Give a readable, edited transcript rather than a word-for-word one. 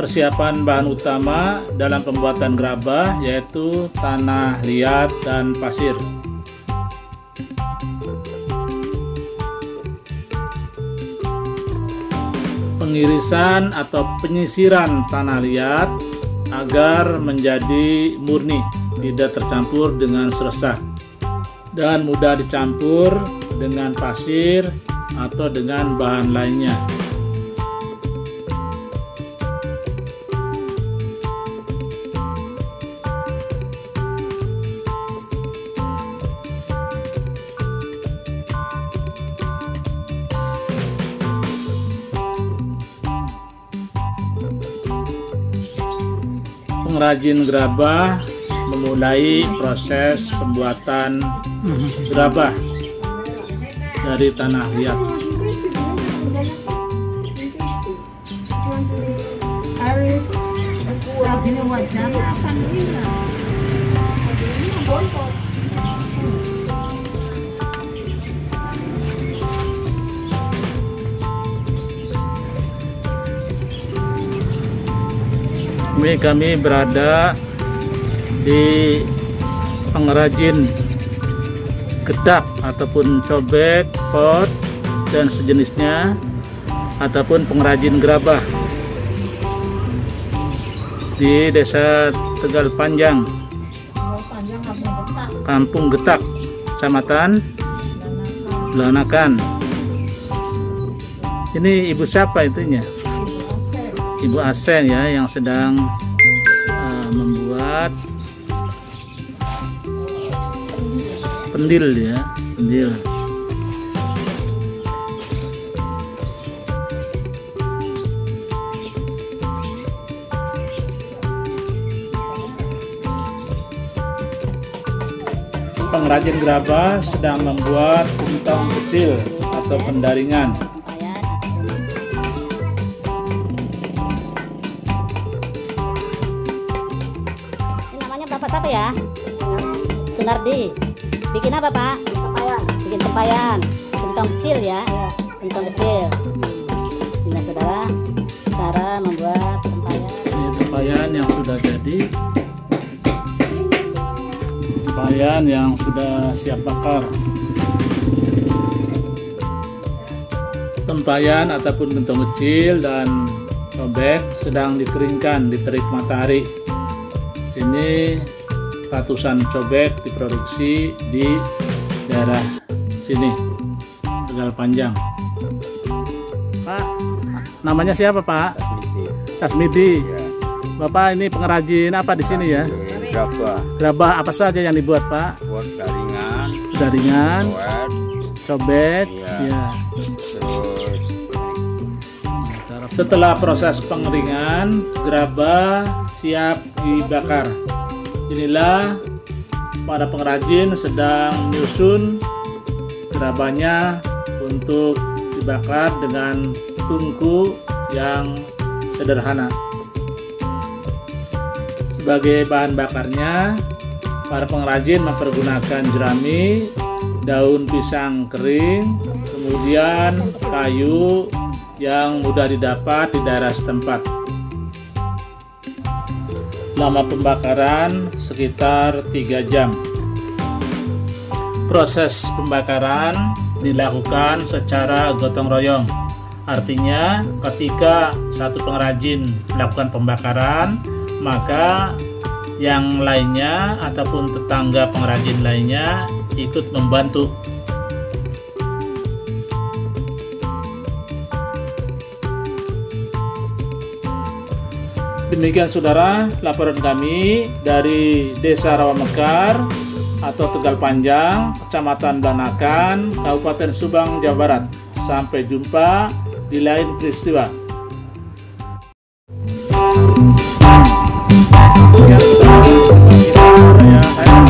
Persiapan bahan utama dalam pembuatan gerabah yaitu tanah liat dan pasir. Pengirisan atau penyisiran tanah liat agar menjadi murni, tidak tercampur dengan seresah dan mudah dicampur dengan pasir atau dengan bahan lainnya. Pengrajin gerabah memulai proses pembuatan gerabah dari tanah liat. Ini kami berada di pengrajin getak ataupun cobek, pot dan sejenisnya, ataupun pengrajin gerabah di Desa Tegal Panjang, Kampung Getak, Kecamatan Belanakan. Ini ibu siapa itunya? Ibu Asen ya, yang sedang membuat pendil ya, pendil. Pengrajin gerabah sedang membuat gentong kecil atau pendaringan. Siapa ya? Sunardi. Bikin apa, Pak? Tempayan. Bikin tempayan. Gentong kecil ya? Gentong kecil. Ini saudara, cara membuat tempayan. Ini tempayan yang sudah jadi. Tempayan yang sudah siap bakar. Tempayan ataupun gentong kecil dan cobek sedang dikeringkan di terik matahari. Ini ratusan cobek diproduksi di daerah sini, Tegal Panjang. Pak, namanya siapa Pak? Tasmidi. Ya. Bapak ini pengrajin apa di sini ya? Gerabah. Gerabah apa saja yang dibuat Pak? Buat daringan. Daringan. Cobek. Ya. Terus. Setelah proses pengeringan, gerabah siap dibakar. Inilah para pengrajin sedang menyusun gerabahnya untuk dibakar dengan tungku yang sederhana. Sebagai bahan bakarnya, para pengrajin mempergunakan jerami, daun pisang kering, kemudian kayu yang mudah didapat di daerah setempat. Lama pembakaran sekitar 3 jam. Proses pembakaran dilakukan secara gotong royong. Artinya ketika satu pengrajin melakukan pembakaran, maka yang lainnya ataupun tetangga pengrajin lainnya ikut membantu. Demikian saudara, laporan kami dari Desa Rawamekar atau Tegal Panjang, Kecamatan Belanakan, Kabupaten Subang, Jawa Barat. Sampai jumpa di lain peristiwa. Sekian saudara, saya